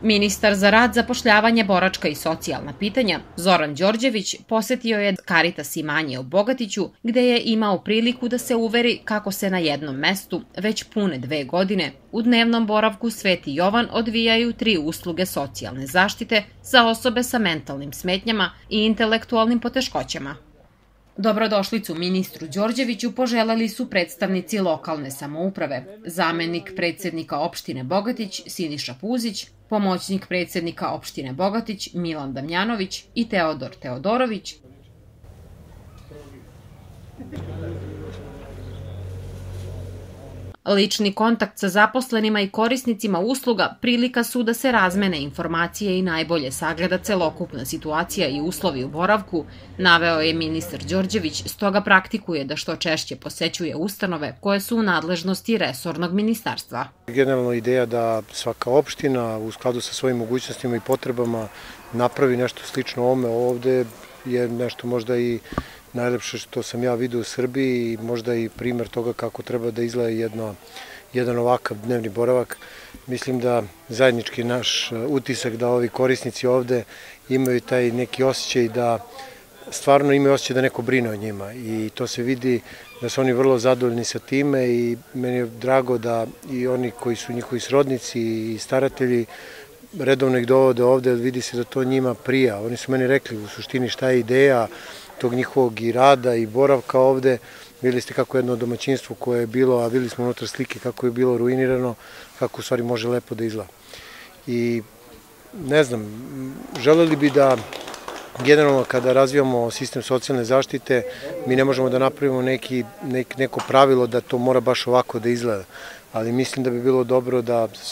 Ministar za rad, zapošljavanje, boračka i socijalna pitanja Zoran Đorđević posetio je Caritas imanje u Bogatiću, gde je imao priliku da se uveri kako se na jednom mestu već pune 2 godine u dnevnom boravku Sveti Jovan odvijaju 3 usluge socijalne zaštite za osobe sa mentalnim smetnjama i intelektualnim poteškoćama. Dobrodošlicu ministru Đorđeviću poželeli su predstavnici lokalne samouprave, zamenik predsednika opštine Bogatić Siniša Puzić, pomoćnik predsednika opštine Bogatić Milan Damjanović i Teodor Teodorović, lični kontakt sa zaposlenima i korisnicima usluga prilika su da se razmene informacije i najbolje sagleda celokupna situacija i uslovi u boravku, naveo je ministar Đorđević, stoga praktikuje da što češće posećuje ustanove koje su u nadležnosti resornog ministarstva. Generalno ideja da svaka opština u skladu sa svojim mogućnostima i potrebama napravi nešto slično ovome ovde je nešto možda i najlepše što sam ja vidio u Srbiji i možda i primer toga kako treba da izgleda jedan ovakav dnevni boravak. Mislim da zajednički naš utisak da ovi korisnici ovde imaju taj neki osjećaj da stvarno imaju osjećaj da neko brine o njima i to se vidi da su oni vrlo zadovoljni sa time i meni je drago da i oni koji su njihovi srodnici i staratelji redovno ih dovode ovde, vidi se da to njima prija. Oni su meni rekli u suštini šta je ideja tog njihovog i rada i boravka ovde. Videli ste kako jedno domaćinstvo koje je bilo, a videli smo unutra slike kako je bilo ruinirano, kako u stvari može lepo da izgleda. I ne znam, želeli bi da generalno kada razvijamo sistem socijalne zaštite, mi ne možemo da napravimo neko pravilo da to mora baš ovako da izgleda. Ali mislim da bi bilo dobro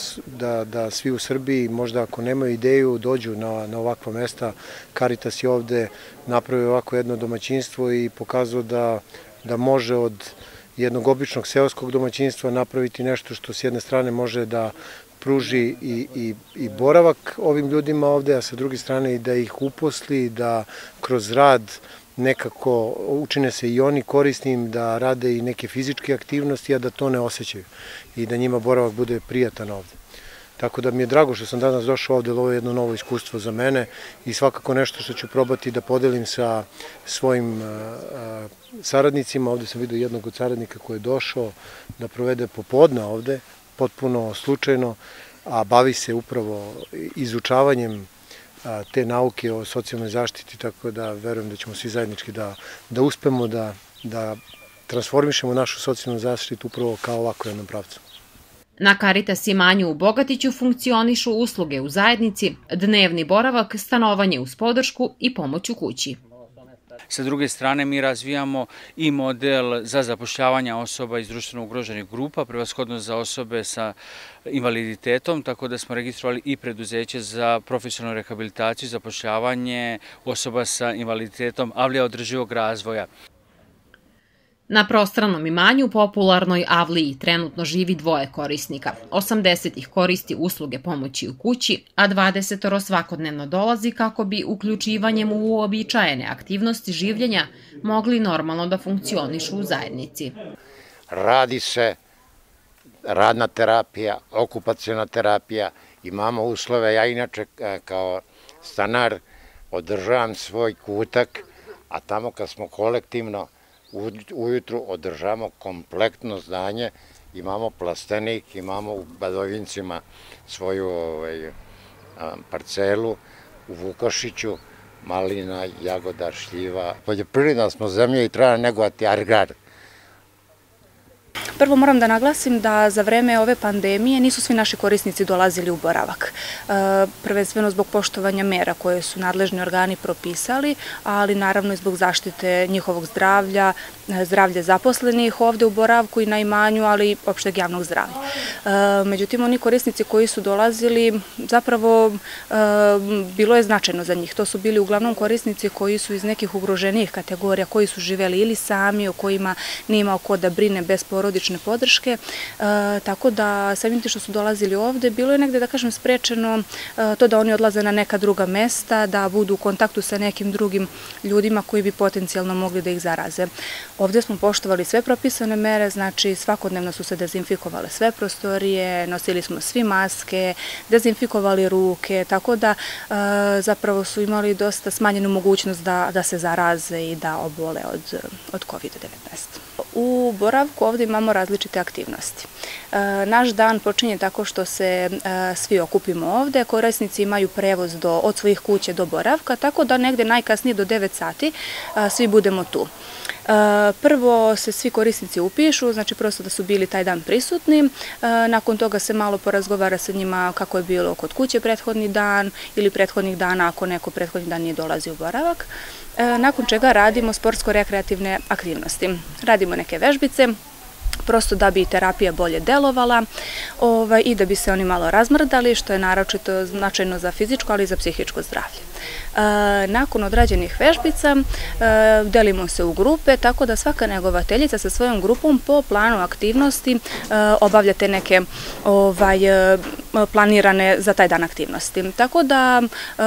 da svi u Srbiji, možda ako nemaju ideju, dođu na ovakva mesta. Caritas je ovde napravio ovako jedno domaćinstvo i pokazao da može od jednog običnog seoskog domaćinstva napraviti nešto što s jedne strane može da pruži i boravak ovim ljudima ovde, a sa druge strane i da ih uposli, da kroz rad nekako učine se i oni korisnim, da rade i neke fizičke aktivnosti, a da to ne osjećaju i da njima boravak bude prijatan ovde. Tako da mi je drago što sam danas došao ovde, ovo je jedno novo iskustvo za mene i svakako nešto što ću probati da podelim sa svojim saradnicima. Ovde sam vidio jednog od saradnika koji je došao da provede popodne ovde, potpuno slučajno, a bavi se upravo izučavanjem te nauke o socijalnoj zaštiti, tako da verujem da ćemo svi zajednički da uspemo da transformišemo našu socijalnu zaštitu upravo kao ovako jednom pravcu. Na Caritas imanju u Bogatiću funkcionišu usluge u zajednici, dnevni boravak, stanovanje uz podršku i pomoć u kući. Sa druge strane, mi razvijamo i model za zapošljavanje osoba iz društveno ugroženih grupa, prevashodno za osobe sa invaliditetom, tako da smo registrovali i preduzeće za profesionalnu rehabilitaciju i zapošljavanje osoba sa invaliditetom avlija održivog razvoja. Na prostranom imanju, popularnoj avliji, trenutno živi 2 korisnika. 80 ih koristi usluge pomoći u kući, a 20 svakodnevno dolazi kako bi uključivanjem u uobičajene aktivnosti življenja mogli normalno da funkcionišu u zajednici. Radi se radna terapija, okupaciona terapija, imamo uslove, ja inače kao stanar održavam svoj kutak, a tamo kad smo kolektivno ujutru održavamo kompletno zdanje, imamo plastenik, imamo u Badovincima svoju parcelu, u Vukašiću, malina, jagoda, šljiva. Poljoprivredna smo zemlja i treba negovati agrar. Prvo moram da naglasim da za vreme ove pandemije nisu svi naši korisnici dolazili u boravak. Prvenstveno zbog poštovanja mera koje su nadležni organi propisali, ali naravno i zbog zaštite njihovog zdravlja, zdravlja zaposlenih ovde u boravku i na imanju, ali i opšteg javnog zdravlja. Međutim, oni korisnici koji su dolazili, zapravo bilo je značajno za njih. To su bili uglavnom korisnici koji su iz nekih ugroženijih kategorija, koji su živeli ili sami, o kojima nije imao ko da brine bez porodične podrške, tako da samim tim što su dolazili ovde, bilo je negde, da kažem, sprečeno to da oni odlaze na neka druga mesta, da budu u kontaktu sa nekim drugim ljudima koji bi potencijalno mogli da ih zaraze. Ovde smo poštovali sve propisane mere, znači svakodnevno su se dezinfikovale sve prostorije, nosili smo svi maske, dezinfikovali ruke, tako da zapravo su imali dosta smanjenu mogućnost da se zaraze i da obole od COVID-19. U boravku ovde imamo različite aktivnosti. Naš dan počinje tako što se svi okupimo ovde, korisnici imaju prevoz od svojih kuće do boravka, tako da negde najkasnije do 9 sati svi budemo tu. Prvo se svi korisnici upišu, znači prosto da su bili taj dan prisutni, nakon toga se malo porazgovara sa njima kako je bilo kod kuće prethodni dan ili prethodnih dana ako neko prethodni dan nije dolazio u boravak, nakon čega radimo sportsko-rekreativne aktivnosti. Radimo neke vežbice, prosto da bi terapija bolje delovala i da bi se oni malo razmrdali, što je naročito značajno za fizičko, ali i za psihičko zdravlje. Nakon odrađenih vežbica delimo se u grupe, tako da svaka negovateljica sa svojom grupom po planu aktivnosti obavlja te neke planirane za taj dan aktivnosti. Tako da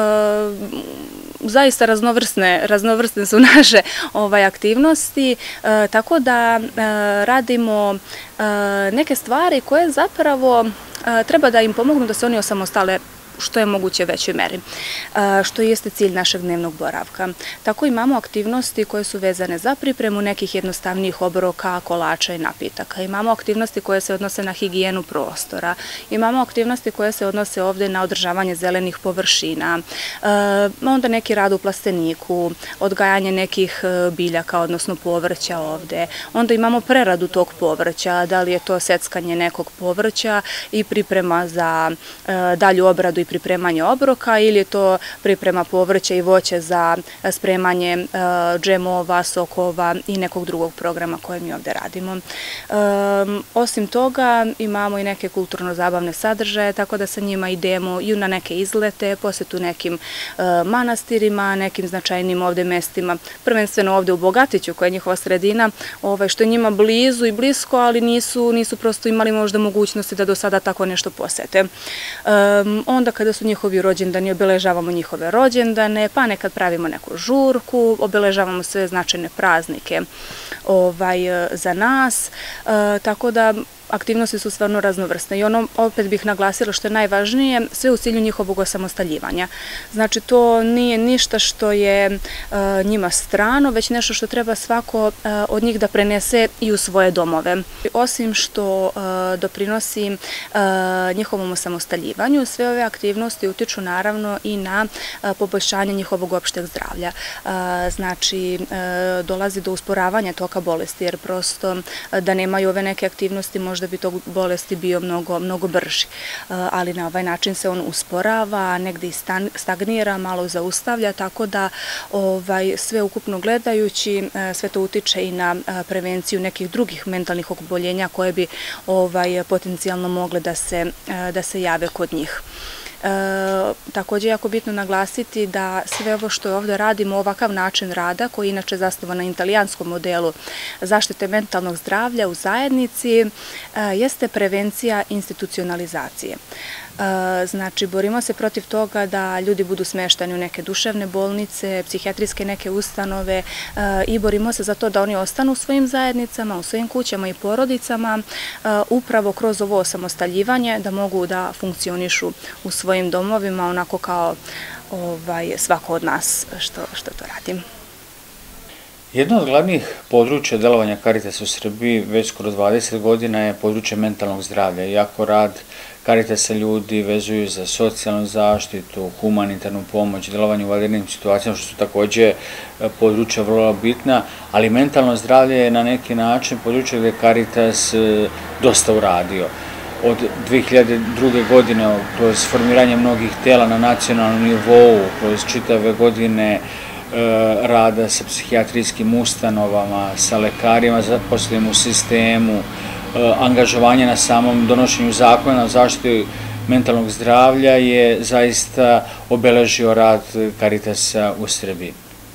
zaista raznovrsne su naše aktivnosti, tako da radimo neke stvari koje zapravo treba da im pomognu da se oni osamostale što je moguće većoj meri, što jeste cilj našeg dnevnog boravka. Tako imamo aktivnosti koje su vezane za pripremu nekih jednostavnijih obroka, kolača i napitaka. Imamo aktivnosti koje se odnose na higijenu prostora. Imamo aktivnosti koje se odnose ovde na održavanje zelenih površina. Onda neki rad u plasteniku, odgajanje nekih biljaka, odnosno povrća ovde. Onda imamo preradu tog povrća, da li je to seckanje nekog povrća i priprema za dalju obradu i pripremanje obroka ili je to priprema povrća i voća za spremanje džemova, sokova i nekog drugog programa koje mi ovde radimo. Osim toga imamo i neke kulturno-zabavne sadržaje, tako da sa njima idemo i na neke izlete, posetu nekim manastirima, nekim značajnim ovde mestima, prvenstveno ovde u Bogatiću koja je njihova sredina, što je njima blizu i blisko, ali nisu prosto imali možda mogućnosti da do sada tako nešto posete. Onda kada su njihovi rođendani, obeležavamo njihove rođendane, pa nekad pravimo neku žurku, obeležavamo sve značajne praznike za nas, tako da aktivnosti su stvarno raznovrsne i ono opet bih naglasila što je najvažnije, sve u cilju njihovog osamostaljivanja. Znači to nije ništa što je njima strano, već nešto što treba svako od njih da prenese i u svoje domove. Osim što doprinosi njihovom osamostaljivanju, sve ove aktivnosti utiču naravno i na poboljšanje njihovog opšteg zdravlja. Znači dolazi do usporavanja toka bolesti, jer prosto da nemaju ove neke aktivnosti možda bi tog bolesti bio mnogo brži, ali na ovaj način se on usporava, negde i stagnira, malo zaustavlja, tako da sve ukupno gledajući, sve to utiče i na prevenciju nekih drugih mentalnih oboljenja koje bi potencijalno mogle da se jave kod njih. Takođe je jako bitno naglasiti da sve ovo što ovde radimo, ovakav način rada koji je inače zasnovan na italijanskom modelu zaštite mentalnog zdravlja u zajednici jeste prevencija institucionalizacije. Znači, borimo se protiv toga da ljudi budu smeštani u neke duševne bolnice, psihijatrijske neke ustanove i borimo se za to da oni ostanu u svojim zajednicama, u svojim kućama i porodicama, upravo kroz ovo osamostaljivanje da mogu da funkcionišu u svojim domovima onako kao svako od nas što to radi. Jedno od glavnih područja delovanja Caritasa u Srbiji već skoro 20 godina je područje mentalnog zdravlja. Iako rad Caritasa ljudi vezuju za socijalnu zaštitu, humanitarnu pomoć, delovanje u vanrednim situacijama, što su takođe područja vrlo bitna, ali mentalno zdravlje je na neki način područje gde Caritas dosta uradio. Od 2002. godine, kroz formiranje mnogih tela na nacionalnom nivou, kroz čitave godine rada sa psihijatrijskim ustanovama, sa lekarima zaposlenim u sistemu, angažovanje na samom donošenju zakona o zaštiti mentalnog zdravlja je zaista obeležio rad Caritasa u Srbiji.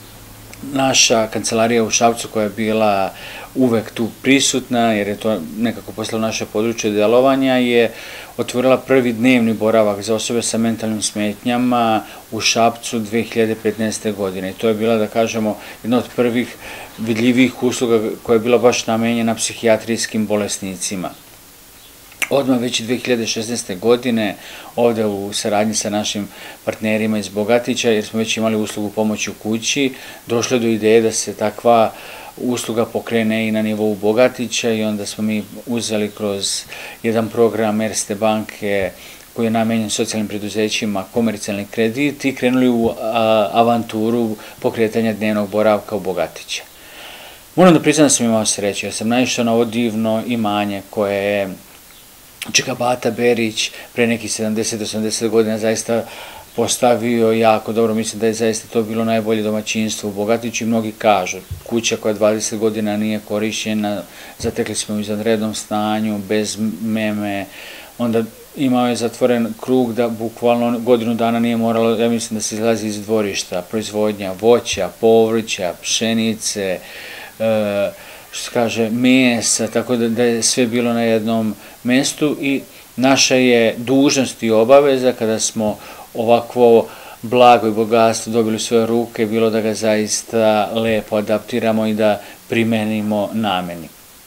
Naša kancelarija u Šapcu koja je bila uvek tu prisutna, jer je to nekako postalo naše područje delovanja, je otvorila prvi dnevni boravak za osobe sa mentalnim smetnjama u Šapcu 2015. godine. I to je bila, da kažemo, jedna od prvih vidljivih usluga koja je bila baš namenjena psihijatrijskim bolesnicima. Odmah već 2016. godine ovde u saradnji sa našim partnerima iz Bogatića, jer smo već imali uslugu pomoći u kući, došlo do ideje da se takva usluga pokrene i na nivou Bogatića i onda smo mi uzeli kroz jedan program Erste banke koji je namenjen socijalnim preduzećima komercijalni kredit i krenuli u avanturu pokretanja dnevnog boravka u Bogatića. Moram da priznam da sam imao sreće, jer sam naišao na ovo divno imanje koje je čeka Bata Berić pre nekih 70-80 godina zaista postavio jako dobro. Mislim da je zaista to bilo najbolje domaćinstvo u Bogatiću i mnogi kažu. Kuća koja 20 godina nije korišćena, zatekli smo u izvanrednom stanju, bez meme, onda imao je zatvoren krug da bukvalno godinu dana nije moralo, ja mislim da se izlazi iz dvorišta, proizvodnja voća, povrća, pšenice, što se kaže, mesa, tako da je sve bilo na jednom mestu i naša je dužnost i obaveza kada smo ovakvo blago i bogatstvo dobili u svoje ruke, bilo da ga zaista lepo adaptiramo i da primenimo nameni.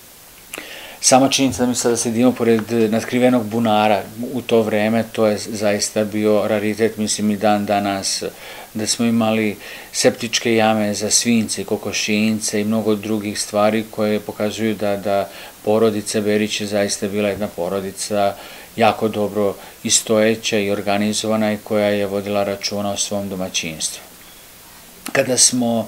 Sama činjenica da mi sada sedimo pored natkrivenog bunara u to vreme, to je zaista bio raritet, mislim i dan danas, da smo imali septičke jame za svinjce, kokošinjce i mnogo drugih stvari koje pokazuju da porodica Berić je zaista bila jedna porodica jako dobro i stojeća i organizovana i koja je vodila računa o svom domaćinstvu. Kada smo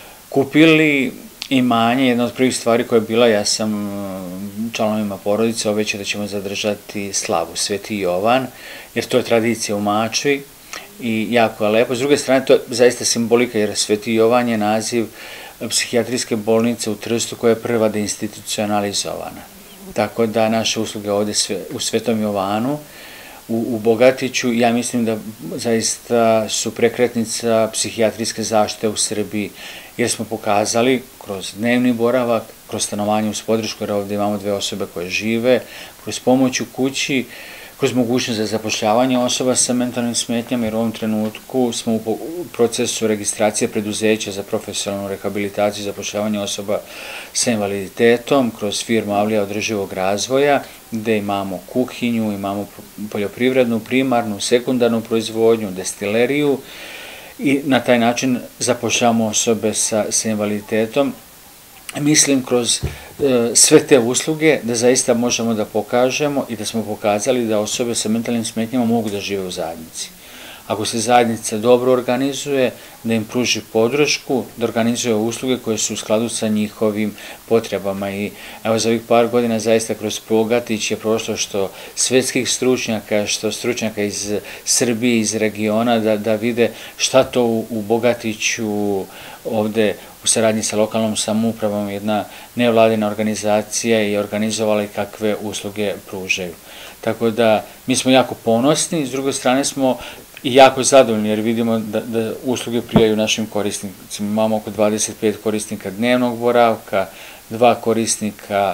kupili imanje, jedna od prvih stvari koja je bila, ja sam članovima porodice obećao da ćemo zadržati slavu Sveti Jovan, jer to je tradicija u Mačvi i jako je lepo. S druge strane, to je zaista simbolika, jer Sveti Jovan je naziv psihijatrijske bolnice u Trstu koja je prva deinstitucionalizovana. Tako da naše usluge ovde u Svetom Jovanu, u Bogatiću, ja mislim da zaista su prekretnica psihijatrijske zaštite u Srbiji, jer smo pokazali kroz dnevni boravak, kroz stanovanje uz podršku, jer ovde imamo 2 osobe koje žive, kroz pomoć u kući, kroz mogućnost za zapošljavanje osoba sa mentalnim smetnjama, jer u ovom trenutku smo u procesu registracije preduzeća za profesionalnu rehabilitaciju i zapošljavanje osoba sa invaliditetom, kroz firmu Avlija održivog razvoja, gde imamo kuhinju, imamo poljoprivrednu, primarnu, sekundarnu proizvodnju, destileriju i na taj način zapošljavamo osobe sa invaliditetom. Mislim kroz sve te usluge da zaista možemo da pokažemo i da smo pokazali da osobe sa mentalnim smetnjama mogu da žive u zajednici. Ako se zajednica dobro organizuje, da im pruži podršku, da organizuje usluge koje su u skladu sa njihovim potrebama. I evo za ovih par godina zaista kroz Bogatić je prošlo što svetskih stručnjaka, što stručnjaka iz Srbije, iz regiona, da vide šta to u Bogatiću ovde u saradnji sa lokalnom samoupravom jedna nevladina organizacija je organizovala i kakve usluge pružaju. Tako da mi smo jako ponosni, s druge strane smo i jako zadovoljni jer vidimo da usluge prijaju našim korisnicima. Imamo oko 25 korisnika dnevnog boravka, 2 korisnika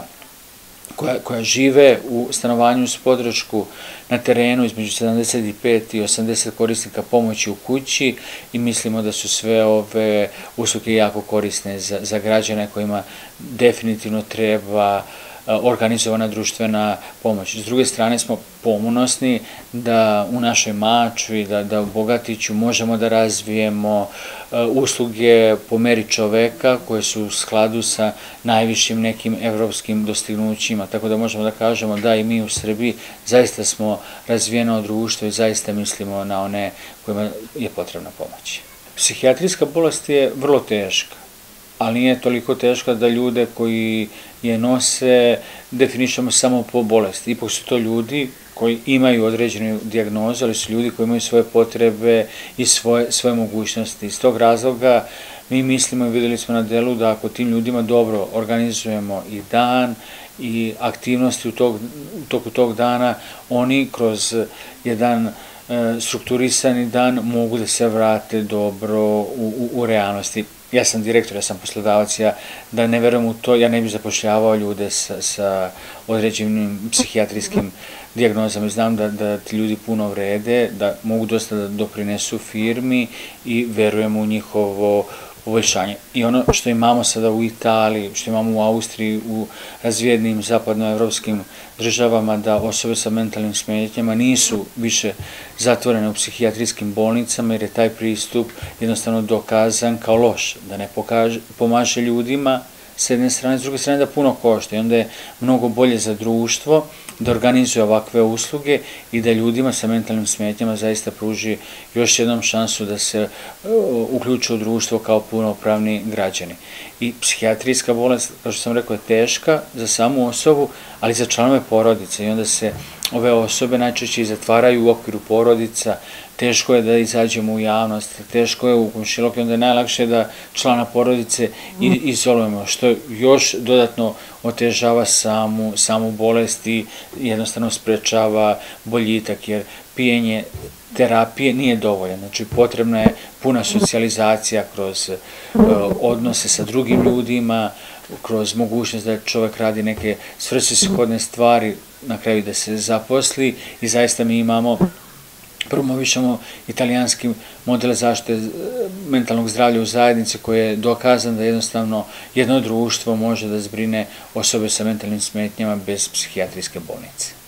koja žive u stanovanju uz podršku na terenu, između 75 i 80 korisnika pomoći u kući i mislimo da su sve ove usluge jako korisne za građane kojima definitivno treba organizovana društvena pomoć. S druge strane smo ponosni da u našoj Mačvi, da u Bogatiću možemo da razvijemo usluge po meri čoveka koje su u skladu sa najvišim nekim evropskim dostignućima. Tako da možemo da kažemo da i mi u Srbiji zaista smo razvijeno društvo i zaista mislimo na one kojima je potrebna pomoć. Psihijatrijska bolest je vrlo teška, ali nije toliko teška da ljude koji je nose definišemo samo po bolesti. Ipak su to ljudi koji imaju određenu dijagnozu, ali su ljudi koji imaju svoje potrebe i svoje mogućnosti. Iz tog razloga mi mislimo i videli smo na delu da ako tim ljudima dobro organizujemo i dan i aktivnosti u toku tog dana, oni kroz jedan strukturisani dan mogu da se vrate dobro u realnosti. ja sam direktor, ja sam poslodavac, ja da ne verujem u to, ja ne bih zapošljavao ljude sa određenim psihijatrijskim dijagnozama i znam da ti ljudi puno vrede, da mogu dosta da doprinesu firmi i verujem u njihovo poboljšanje. I ono što imamo sada u Italiji, što imamo u Austriji, u razvijenim zapadnoevropskim državama, da osobe sa mentalnim smetnjama nisu više zatvorene u psihijatrijskim bolnicama jer je taj pristup jednostavno dokazan kao loš, da ne pomaže ljudima s jedne strane, s druge strane da puno košta i onda je mnogo bolje za društvo da organizuje ovakve usluge i da ljudima sa mentalnim smetnjama zaista pruži još jednom šansu da se uključe u društvo kao punopravni građani. I psihijatrijska bolest, kao što sam rekao, je teška za samu osobu, ali za članove porodice i onda se ove osobe najčešće zatvaraju u okviru porodica, teško je da izađemo u javnost, teško je u komšilok i onda je najlakše da člana porodice izolujemo, što još dodatno otežava samu bolest i jednostavno sprečava boljitak, jer pijenje terapije nije dovoljno. Znači, potrebna je puna socijalizacija kroz odnose sa drugim ljudima, kroz mogućnost da čovek radi neke svrsishodne stvari, na kraju da se zaposli i zaista mi promovišemo italijanski model zaštite mentalnog zdravlja u zajednici koji je dokazan da jednostavno jedno društvo može da zbrine osobe sa mentalnim smetnjama bez psihijatrijske bolnice.